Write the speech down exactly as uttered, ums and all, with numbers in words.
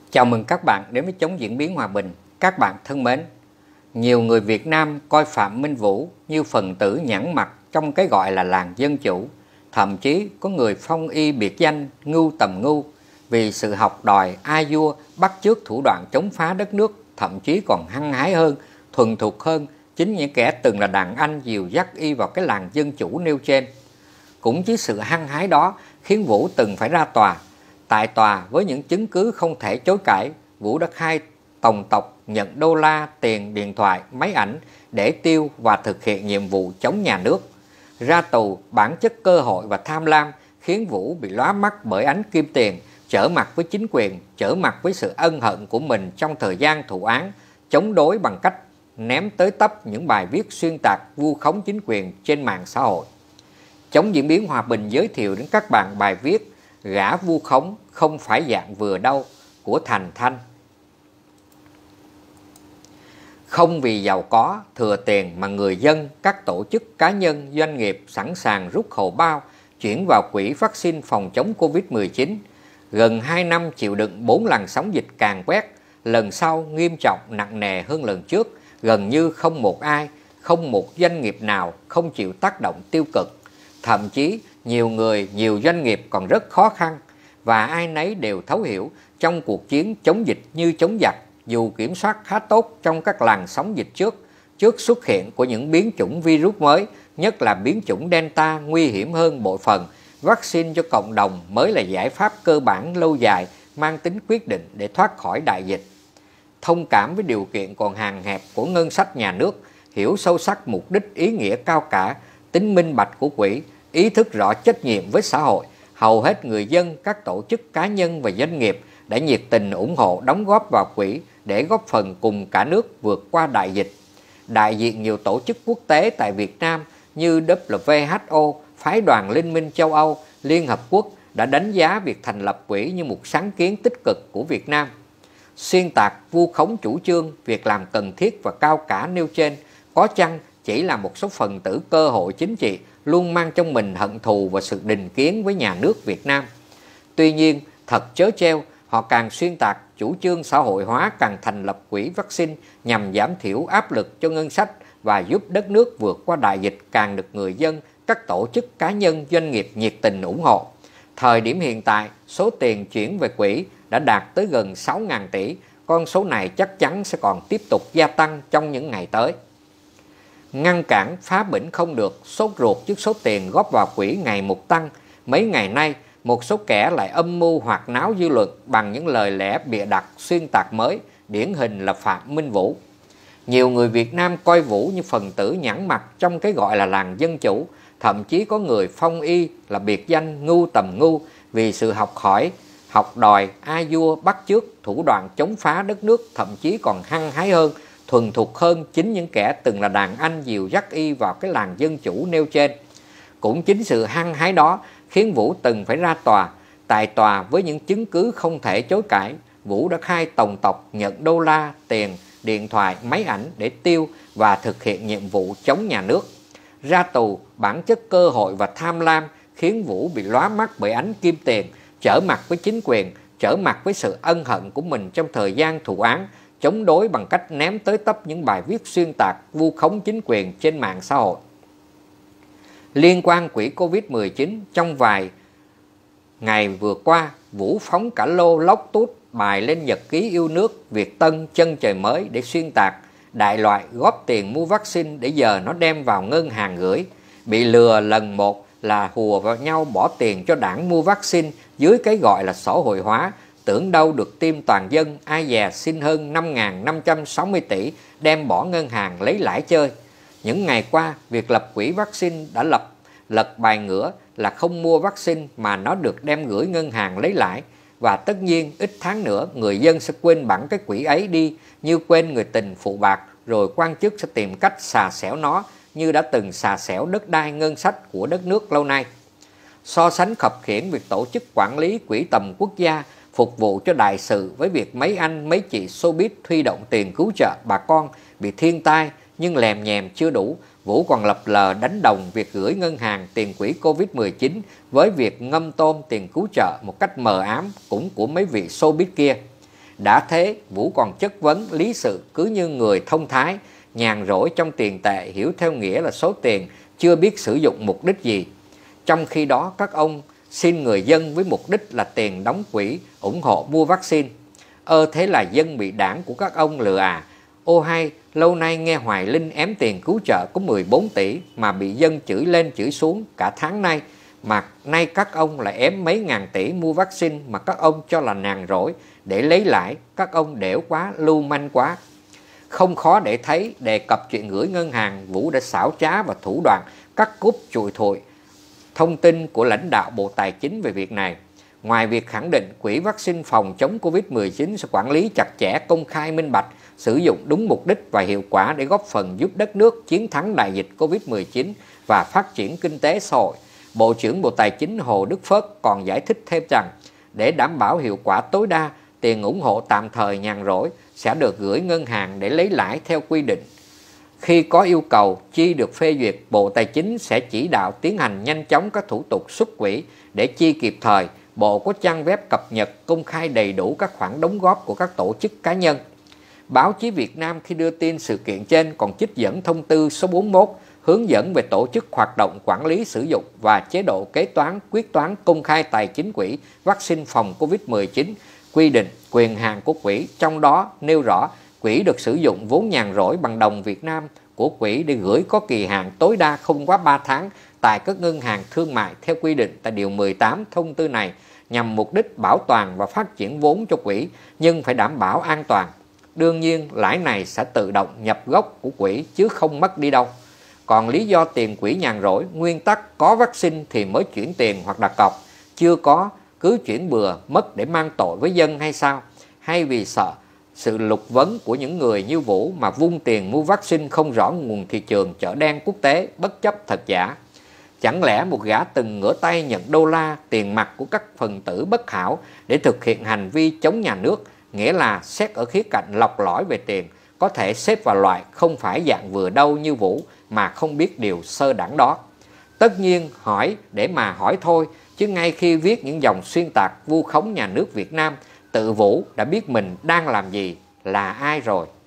Chào mừng các bạn đến với Chống Diễn biến Hòa bình. Các bạn thân mến, nhiều người Việt Nam coi Phạm Minh Vũ như phần tử nhẵn mặt trong cái gọi là làng dân chủ. Thậm chí có người phong y biệt danh Ngưu Tầm Ngưu vì sự học đòi a vua bắt chước thủ đoạn chống phá đất nước, thậm chí còn hăng hái hơn, thuần thục hơn chính những kẻ từng là đàn anh dìu dắt y vào cái làng dân chủ nêu trên. Cũng chỉ sự hăng hái đó khiến Vũ từng phải ra tòa. Tại tòa, với những chứng cứ không thể chối cãi, Vũ đã khai tổng tộc nhận đô la, tiền, điện thoại, máy ảnh để tiêu và thực hiện nhiệm vụ chống nhà nước. Ra tù, bản chất cơ hội và tham lam khiến Vũ bị lóa mắt bởi ánh kim tiền, trở mặt với chính quyền, trở mặt với sự ân hận của mình trong thời gian thụ án, chống đối bằng cách ném tới tấp những bài viết xuyên tạc vu khống chính quyền trên mạng xã hội. Chống Diễn biến Hòa bình giới thiệu đến các bạn bài viết Gã vu khống không phải dạng vừa đâu của Thành Thanh. Không vì giàu có, thừa tiền mà người dân, các tổ chức cá nhân, doanh nghiệp sẵn sàng rút hầu bao, chuyển vào quỹ vaccine phòng chống Covid mười chín. Gần hai năm chịu đựng bốn làn sóng dịch càn quét, lần sau nghiêm trọng nặng nề hơn lần trước, gần như không một ai, không một doanh nghiệp nào không chịu tác động tiêu cực. Thậm chí nhiều người, nhiều doanh nghiệp còn rất khó khăn, và ai nấy đều thấu hiểu trong cuộc chiến chống dịch như chống giặc, dù kiểm soát khá tốt trong các làn sóng dịch trước, trước xuất hiện của những biến chủng virus mới, nhất là biến chủng Delta nguy hiểm hơn bội phần, vaccine cho cộng đồng mới là giải pháp cơ bản lâu dài mang tính quyết định để thoát khỏi đại dịch. Thông cảm với điều kiện còn hạn hẹp của ngân sách nhà nước, hiểu sâu sắc mục đích ý nghĩa cao cả, tính minh bạch của quỹ, ý thức rõ trách nhiệm với xã hội, hầu hết người dân, các tổ chức cá nhân và doanh nghiệp đã nhiệt tình ủng hộ đóng góp vào quỹ để góp phần cùng cả nước vượt qua đại dịch. Đại diện nhiều tổ chức quốc tế tại Việt Nam như W H O, Phái đoàn Liên minh châu Âu, Liên Hợp Quốc đã đánh giá việc thành lập quỹ như một sáng kiến tích cực của Việt Nam. Xuyên tạc, vu khống chủ trương, việc làm cần thiết và cao cả nêu trên có chăng chỉ là một số phần tử cơ hội chính trị luôn mang trong mình hận thù và sự định kiến với nhà nước Việt Nam. Tuy nhiên, thật trớ trêu, họ càng xuyên tạc chủ trương xã hội hóa, càng thành lập quỹ vaccine nhằm giảm thiểu áp lực cho ngân sách và giúp đất nước vượt qua đại dịch càng được người dân, các tổ chức cá nhân, doanh nghiệp nhiệt tình ủng hộ. Thời điểm hiện tại, số tiền chuyển về quỹ đã đạt tới gần sáu nghìn tỷ, con số này chắc chắn sẽ còn tiếp tục gia tăng trong những ngày tới. Ngăn cản phá bỉnh không được, sốt ruột trước số tiền góp vào quỹ ngày một tăng. Mấy ngày nay, một số kẻ lại âm mưu hoạt náo dư luận bằng những lời lẽ bịa đặt xuyên tạc mới, điển hình là Phạm Minh Vũ. Nhiều người Việt Nam coi Vũ như phần tử nhẵn mặt trong cái gọi là làng dân chủ, thậm chí có người phong y là biệt danh Ngưu Tầm Ngưu vì sự học hỏi, học đòi a vua bắt chước thủ đoạn chống phá đất nước, thậm chí còn hăng hái hơn, thuần thục hơn chính những kẻ từng là đàn anh dìu dắt y vào cái làng dân chủ nêu trên. Cũng chính sự hăng hái đó khiến Vũ từng phải ra tòa. Tại tòa, với những chứng cứ không thể chối cãi, Vũ đã khai tổng tộc nhận đô la, tiền, điện thoại, máy ảnh để tiêu và thực hiện nhiệm vụ chống nhà nước. Ra tù, bản chất cơ hội và tham lam khiến Vũ bị lóa mắt bởi ánh kim tiền, trở mặt với chính quyền, trở mặt với sự ân hận của mình trong thời gian thụ án, chống đối bằng cách ném tới tấp những bài viết xuyên tạc vu khống chính quyền trên mạng xã hội. Liên quan quỹ Covid mười chín, trong vài ngày vừa qua, Vũ phóng cả lô lóc tút bài lên nhật ký yêu nước Việt Tân Chân Trời Mới để xuyên tạc đại loại góp tiền mua vaccine để giờ nó đem vào ngân hàng gửi. Bị lừa lần một là hùa vào nhau bỏ tiền cho đảng mua vaccine dưới cái gọi là xã hội hóa, tưởng đâu được tiêm toàn dân, ai dè xin hơn năm nghìn năm trăm sáu mươi tỷ đem bỏ ngân hàng lấy lãi chơi. Những ngày qua, việc lập quỹ vaccine đã lập lật bài ngửa là không mua vaccine mà nó được đem gửi ngân hàng lấy lãi. Và tất nhiên, ít tháng nữa, người dân sẽ quên bẵng cái quỹ ấy đi như quên người tình phụ bạc, rồi quan chức sẽ tìm cách xà xẻo nó như đã từng xà xẻo đất đai ngân sách của đất nước lâu nay. So sánh khập khiễng việc tổ chức quản lý quỹ tầm quốc gia phục vụ cho đại sự với việc mấy anh mấy chị showbiz huy động tiền cứu trợ bà con bị thiên tai nhưng lèm nhèm chưa đủ, Vũ còn lập lờ đánh đồng việc gửi ngân hàng tiền quỹ Covid mười chín với việc ngâm tôm tiền cứu trợ một cách mờ ám cũng của mấy vị showbiz kia. Đã thế, Vũ còn chất vấn lý sự cứ như người thông thái, nhàn rỗi trong tiền tệ hiểu theo nghĩa là số tiền chưa biết sử dụng mục đích gì. Trong khi đó các ông xin người dân với mục đích là tiền đóng quỹ ủng hộ mua vaccine. Ơ thế là dân bị đảng của các ông lừa à? Ô hay, lâu nay nghe Hoài Linh ém tiền cứu trợ có mười bốn tỷ mà bị dân chửi lên chửi xuống cả tháng nay, mà nay các ông lại ém mấy ngàn tỷ mua vaccine mà các ông cho là nhàn rỗi để lấy lãi. Các ông đểu quá, lưu manh quá. Không khó để thấy, đề cập chuyện gửi ngân hàng, Vũ đã xảo trá và thủ đoạn cắt cúp chùi thụi thông tin của lãnh đạo Bộ Tài chính về việc này. Ngoài việc khẳng định quỹ vaccine phòng chống Covid mười chín sẽ quản lý chặt chẽ, công khai, minh bạch, sử dụng đúng mục đích và hiệu quả để góp phần giúp đất nước chiến thắng đại dịch Covid mười chín và phát triển kinh tế xã hội, Bộ trưởng Bộ Tài chính Hồ Đức Phước còn giải thích thêm rằng để đảm bảo hiệu quả tối đa, tiền ủng hộ tạm thời nhàn rỗi sẽ được gửi ngân hàng để lấy lãi theo quy định. Khi có yêu cầu chi được phê duyệt, Bộ Tài chính sẽ chỉ đạo tiến hành nhanh chóng các thủ tục xuất quỹ để chi kịp thời. Bộ có trang web cập nhật công khai đầy đủ các khoản đóng góp của các tổ chức cá nhân. Báo chí Việt Nam khi đưa tin sự kiện trên còn trích dẫn thông tư số bốn mươi mốt hướng dẫn về tổ chức hoạt động quản lý sử dụng và chế độ kế toán quyết toán công khai tài chính quỹ vaccine phòng Covid mười chín, quy định quyền hạn của quỹ, trong đó nêu rõ quỹ được sử dụng vốn nhàn rỗi bằng đồng Việt Nam của quỹ để gửi có kỳ hạn tối đa không quá ba tháng tại các ngân hàng thương mại theo quy định tại điều mười tám thông tư này, nhằm mục đích bảo toàn và phát triển vốn cho quỹ nhưng phải đảm bảo an toàn. Đương nhiên, lãi này sẽ tự động nhập gốc của quỹ chứ không mất đi đâu. Còn lý do tiền quỹ nhàn rỗi, nguyên tắc có vaccine thì mới chuyển tiền hoặc đặt cọc, chưa có cứ chuyển bừa mất để mang tội với dân hay sao? Hay vì sợ sự lục vấn của những người như Vũ mà vung tiền mua vaccine không rõ nguồn thị trường chợ đen quốc tế bất chấp thật giả? Chẳng lẽ một gã từng ngửa tay nhận đô la tiền mặt của các phần tử bất hảo để thực hiện hành vi chống nhà nước, nghĩa là xét ở khía cạnh lọc lõi về tiền, có thể xếp vào loại không phải dạng vừa đâu như Vũ mà không biết điều sơ đẳng đó? Tất nhiên hỏi để mà hỏi thôi, chứ ngay khi viết những dòng xuyên tạc vu khống nhà nước Việt Nam, tự Vũ đã biết mình đang làm gì, là ai rồi.